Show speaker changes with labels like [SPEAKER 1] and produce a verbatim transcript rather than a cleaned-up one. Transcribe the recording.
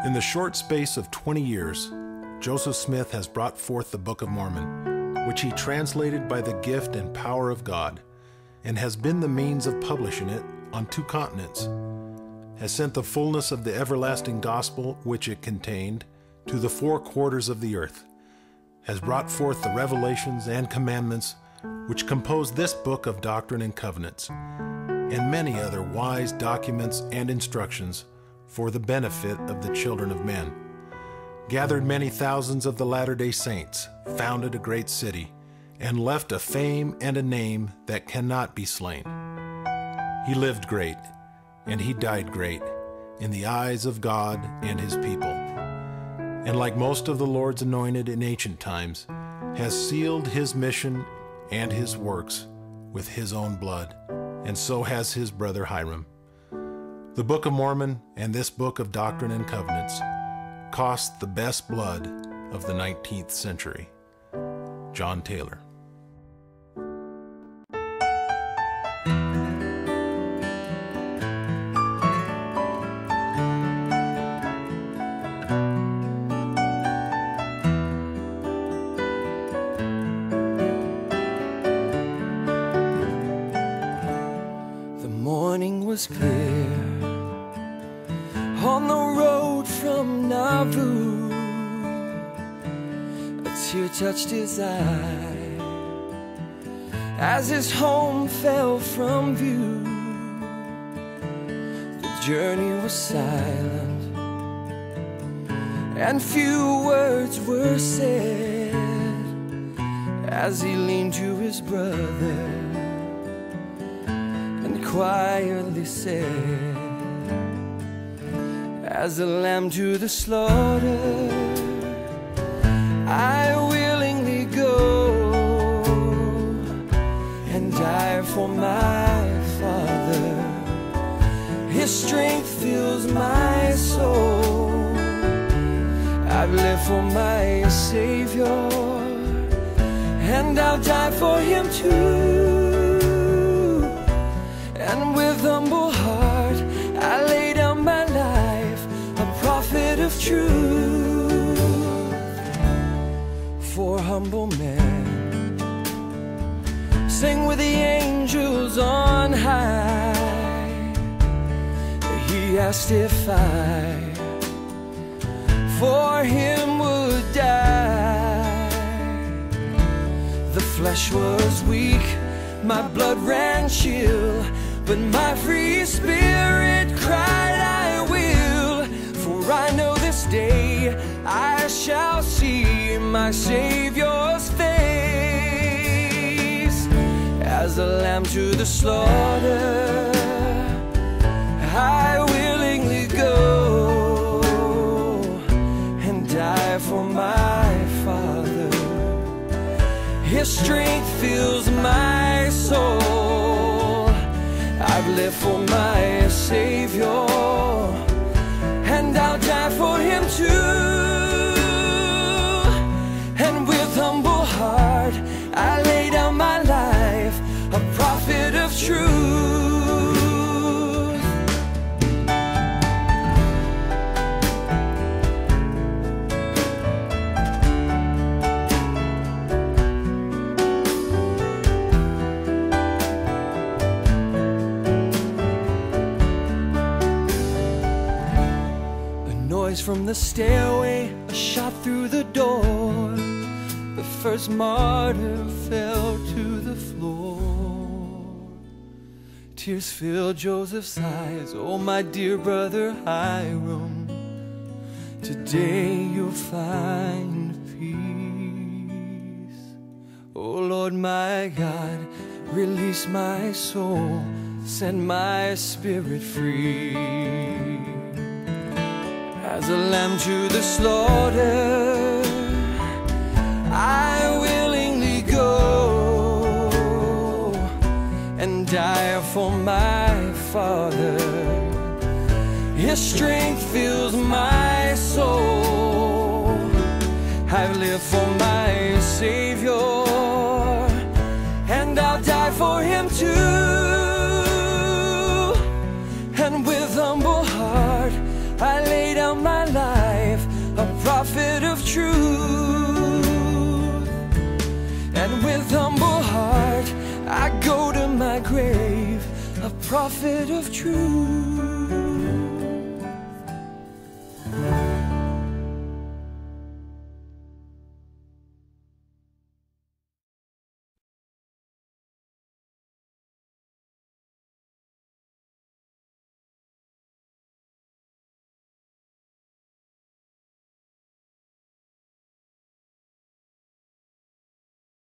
[SPEAKER 1] In the short space of twenty years, Joseph Smith has brought forth the Book of Mormon, which he translated by the gift and power of God, and has been the means of publishing it on two continents, has sent the fullness of the everlasting gospel which it contained to the four quarters of the earth, has brought forth the revelations and commandments which compose this book of Doctrine and Covenants, and many other wise documents and instructions for the benefit of the children of men, gathered many thousands of the Latter-day Saints, founded a great city, and left a fame and a name that cannot be slain. He lived great, and he died great, in the eyes of God and his people, and like most of the Lord's anointed in ancient times, has sealed his mission and his works with his own blood, and so has his brother Hyrum. The Book of Mormon and this book of Doctrine and Covenants cost the best blood of the nineteenth century. John Taylor.
[SPEAKER 2] The morning was clear on the road from Nauvoo. A tear touched his eye as his home fell from view. The journey was silent and few words were said as he leaned to his brother and quietly said, as a lamb to the slaughter, I willingly go and die for my Father. His strength fills my soul. I've lived for my Savior, and I'll die for him too. And with humble heart I lay down my life, a prophet of truth. For humble men sing with the angels on high. He asked if I for him would die. The flesh was weak, my blood ran chill, but my free spirit cried, I will. For I know this day I shall see my Savior's face. As a lamb to the slaughter, I willingly go and die for my Father. His strength fills my soul. I've lived for my Savior, and I'll die for him too. And with humble heart I lay down my life, a prophet of truth. From the stairway, a shot through the door. The first martyr fell to the floor. Tears filled Joseph's eyes. Oh, my dear brother Hyrum, today you'll find peace. Oh Lord my God, release my soul, set my spirit free. As a lamb to the slaughter, I willingly go and die for my Father. His strength fills my soul. I've lived for my Savior, and I'll die for him too. And with humble heart I lay down my life, prophet of truth. And with humble heart I go to my grave, a prophet of truth.